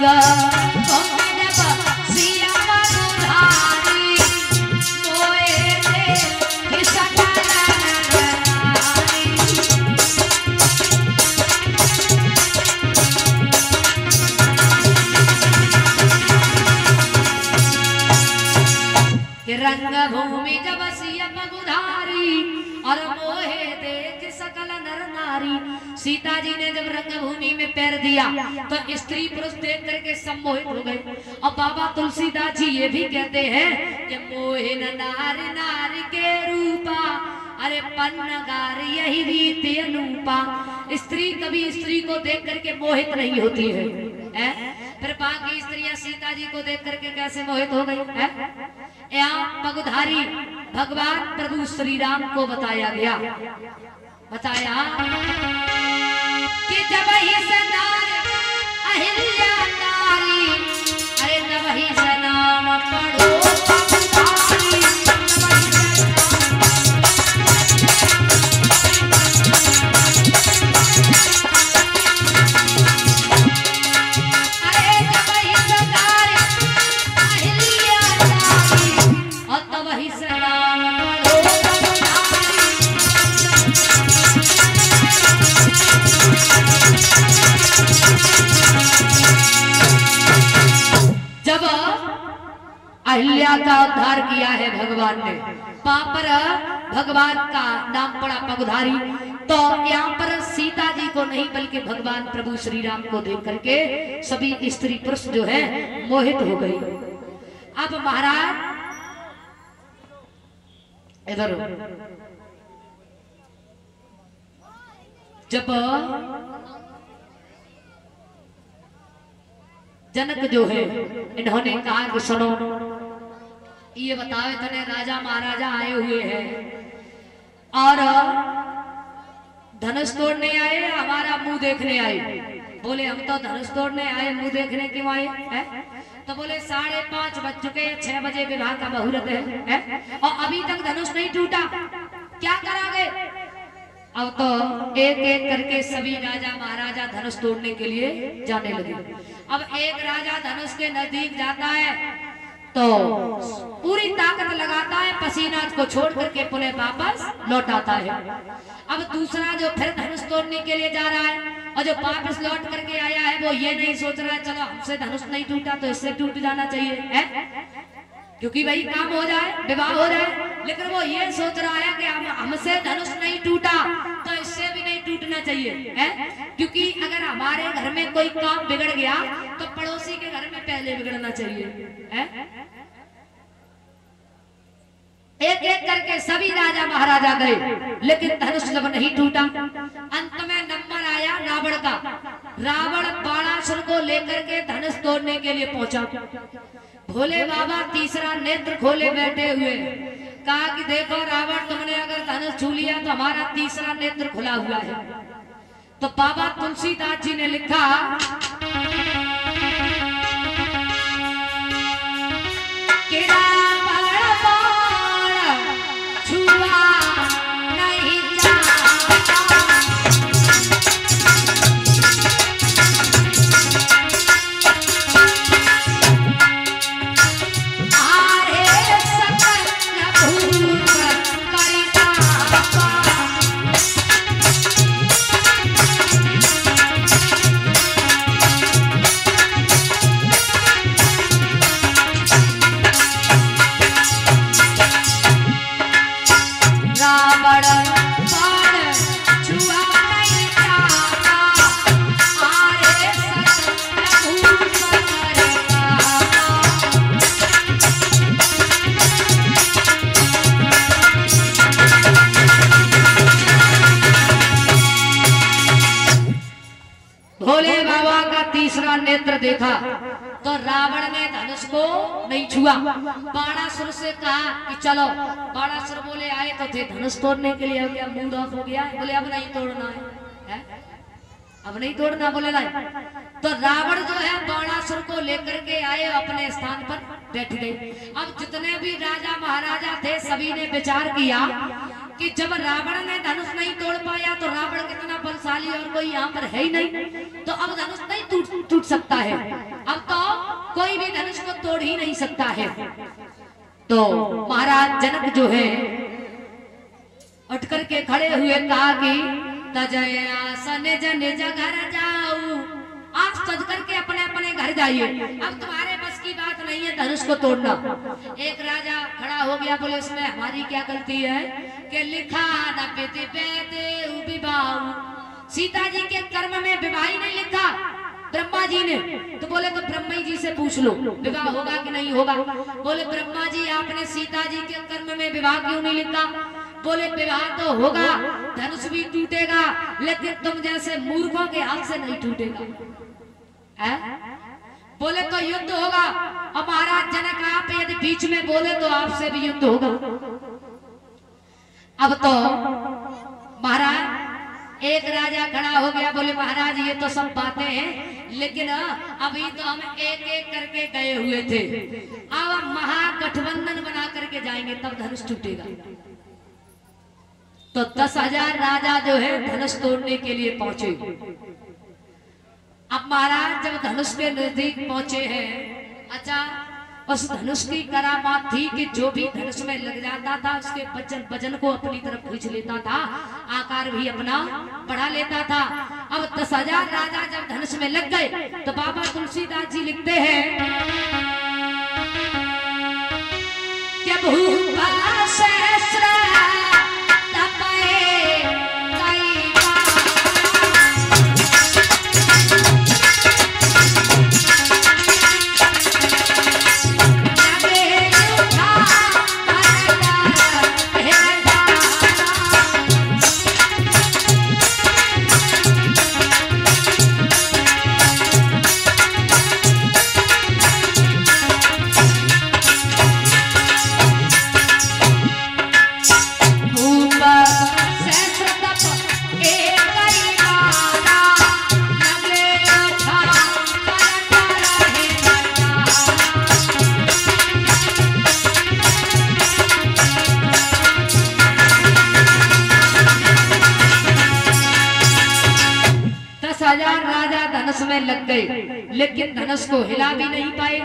रंग भूमि जब सिया मगुधारी और मोहे देख सकल नर नारी। सीता जी ने जब रंग भूमि में पैर दिया तो स्त्री पुरुष देख करके सम्मोहित हो गए। और बाबा तुलसीदास जी ये भी कहते हैं कि मोहिन नारी नारी के रूपा, अरे पन्नगार यही रीति अनूपा। स्त्री कभी स्त्री को देख करके मोहित नहीं होती है, फिर बाकी स्त्रियां सीता जी को देख करके कैसे मोहित हो गई है? यहाँ मगुधारी भगवान प्रभु श्री राम को बताया गया, बताया कि जब ही सनार अहिल्या नारी, अरे जब ही सनाम पढ़ो अहिल्या का उद्धार किया है भगवान ने। वहां पर भगवान का नाम पड़ा मगुधारी। तो यहाँ पर सीता जी को नहीं बल्कि भगवान प्रभु श्री राम को देख करके सभी स्त्री पुरुष जो है मोहित हो गई। अब महाराज इधर जब जनक जो है इन्होंने कहा कि सुनो, ये बताओ इतने राजा महाराजा आए हुए हैं और धनुष तोड़ने आए या हमारा मुंह देखने आए? बोले हम तो धनुष तोड़ने आए, मुंह देखने क्यों आए है? तो बोले 5:30 बज चुके, 6 बजे विवाह का मुहूर्त है और अभी तक धनुष नहीं टूटा, क्या करागे? अब तो एक एक करके सभी राजा महाराजा धनुष तोड़ने के लिए जाने लगे। अब एक राजा धनुष के नजदीक जाता है तो पूरी ताकत लगाता है, पसीना को छोड़ करके पुनः वापस लौट आता है। अब दूसरा जो फिर धनुष तोड़ने के लिए जा रहा है और जो वापस लौट करके आया है वो ये नहीं सोच रहा है चलो हमसे धनुष नहीं टूटा तो इससे टूट जाना चाहिए है, क्योंकि वही काम हो जाए, विवाह हो जाए। लेकिन वो ये सोच रहा है कि हमसे धनुष नहीं टूटा तो इससे भी नहीं टूटना चाहिए है, क्योंकि अगर हमारे घर में कोई काम बिगड़ गया तो पड़ोसी के घर में पहले बिगड़ना चाहिए है। एक एक करके सभी राजा महाराजा गए लेकिन धनुष जब नहीं टूटा, अंत में नंबर आया रावण का। रावण बाणासुर को लेकर के धनुष तोड़ने के लिए पहुंचा। भोले बाबा तीसरा नेत्र खोले बैठे हुए, कहा कि देखो रावण, तुमने अगर धनुष छू लिया तो हमारा तीसरा नेत्र खुला हुआ है। तो बाबा तुलसीदास जी ने लिखा कि रावण बाण छुआ नहीं जाता, आरे सकल भूप परिताप। भोले बाबा का तीसरा नेत्र देखा तो रावण ने धनुष को नहीं छुआ। बाणासुर से कहा कि चलो, बाणासुर बोले आए तो थे धनुष तोड़ने के लिए, क्या मूड ऑफ हो गया? बोले अब नहीं तोड़ना है, अब नहीं तोड़ना। बोले नहीं। तो रावण जो है बाणासुर को लेकर के आए, अपने स्थान पर बैठ गए। अब जितने भी राजा महाराजा थे सभी ने विचार किया कि जब रावण ने धनुष नहीं तोड़ पाया तो रावण कितना बलशाली और कोई यहाँ पर है ही नहीं, तो अब धनुष नहीं टूट सकता है। अब ही नहीं सकता है। तो महाराज जनक जो है उठ करके खड़े हुए कहा कि तजया सन जन घर जाऊ, आप सज करके अपने अपने घर जाइए, अब तुम्हारे बस की बात नहीं है धनुष को तोड़ना। एक राजा खड़ा हो गया, बोले इसमें हमारी क्या गलती है कि लिखा न पेते पेते विवाह, सीता जी के कर्म में विवाह ही नहीं लिखा ब्रह्मा जी ने। तो बोले तो ब्रह्मा जी से पूछ लो विवाह होगा कि नहीं होगा। बोले ब्रह्मा जी आपने सीता जी के कर्म में विवाह क्यों नहीं लिखा। बोले विवाह तो होगा, धनुष भी टूटेगा, लेकिन तुम जैसे मूर्खों के हाथ से नहीं टूटेगा। बोले तो युद्ध होगा, और महाराज जनक आप यदि बीच में बोले तो आपसे भी युद्ध होगा। अब तो महाराज एक राजा खड़ा हो गया, बोले महाराज ये तो सब बातें हैं, लेकिन अभी तो हम एक एक करके गए हुए थे, अब हम महागठबंधन बना करके जाएंगे तब धनुष टूटेगा। तो 10,000 राजा जो है धनुष तोड़ने के लिए पहुंचे। अब महाराज जब धनुष के नजदीक पहुंचे हैं, अच्छा उस धनुष की करामात थी कि जो भी धनुष में लग जाता था उसके वजन को अपनी तरफ खींच लेता था, आकार भी अपना बढ़ा लेता था। अब 10,000 राजा जब धनुष में लग गए तो बाबा तुलसीदास जी लिखते हैं कि भूपा सहस्र में लग गए, लेकिन धनुष को हिला भी नहीं पाए।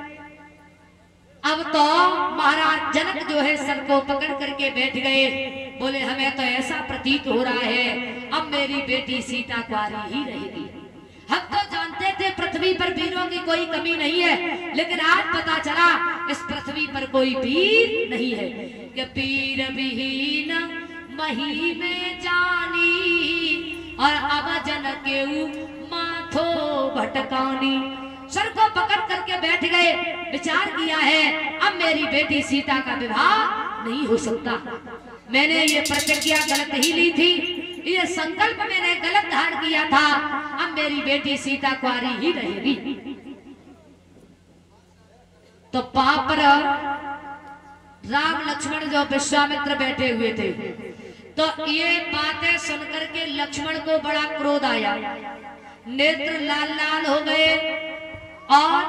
अब तो महाराज जनक जो है सर को पकड़ करके बैठ गए, बोले हमें तो ऐसा प्रतीत हो रहा है अब मेरी बेटी सीता कुंवारी ही रहेगी। हम तो जानते थे पृथ्वी पर वीरों की कोई कमी नहीं है, लेकिन आज पता चला इस पृथ्वी पर कोई वीर नहीं है कि वीर विहीन मही में जानी और अब जनक माथो भटकानी। सर को पकड़ करके बैठ गए, विचार किया है अब मेरी बेटी सीता का विवाह नहीं हो सकता। मैंने ये प्रतिज्ञा गलत ही ली थी, ये संकल्प मैंने गलत धारण किया था, अब मेरी बेटी सीता कुंवारी ही रहेगी। तो पापर राम लक्ष्मण जो विश्वामित्र बैठे हुए थे, तो ये बातें सुनकर के लक्ष्मण को बड़ा क्रोध आया, नेत्र लाल लाल हो गए और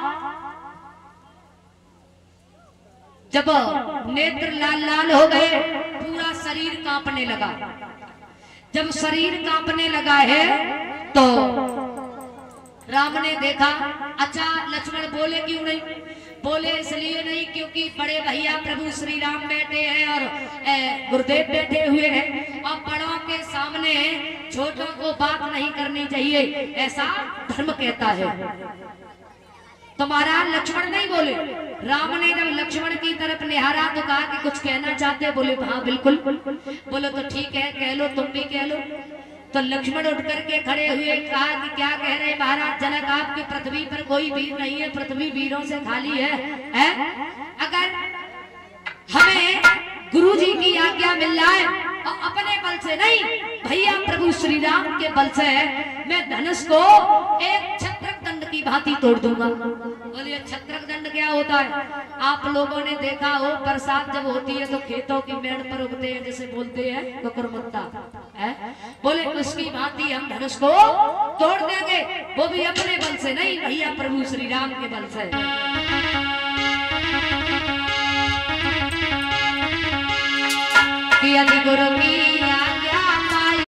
जब नेत्र लाल लाल हो गए पूरा शरीर कांपने लगा। जब शरीर कांपने लगा है तो राम ने देखा। अच्छा लक्ष्मण बोले क्यों नहीं? बोले इसलिए नहीं क्योंकि बड़े भैया प्रभु श्री राम बैठे हैं और गुरुदेव बैठे हुए हैं, और बड़ों के सामने छोटों को बात नहीं करनी चाहिए, ऐसा धर्म कहता है। तो महाराज लक्ष्मण नहीं बोले। राम ने जब लक्ष्मण की तरफ निहारा तो कहा कि कुछ कहना चाहते? बोले हाँ बिल्कुल। बोले तो ठीक है कह लो, तुम भी कह लो। तो लक्ष्मण उठ करके खड़े हुए कहा कि क्या कह रहे महाराज जनक, आपकी पृथ्वी पर कोई वीर नहीं है, पृथ्वी वीरों से खाली है? अगर हमें गुरुजी की आज्ञा मिल जाए और अपने बल से नहीं भैया प्रभु श्री राम के बल से मैं धनुष को एक छत्रक दंड की भांति तोड़ दूंगा। बोलिए छत्रक दंड क्या होता है? आप लोगों ने देखा हो बरसात जब होती है तो खेतों की मेड़ पर उगते हैं, जैसे बोलते हैं ककुरमुत्ता है। बोले उसकी भांति हम धनुष को तोड़ देंगे, वो भी अपने बल से नहीं भैया प्रभु श्री राम के बल से। गुरु की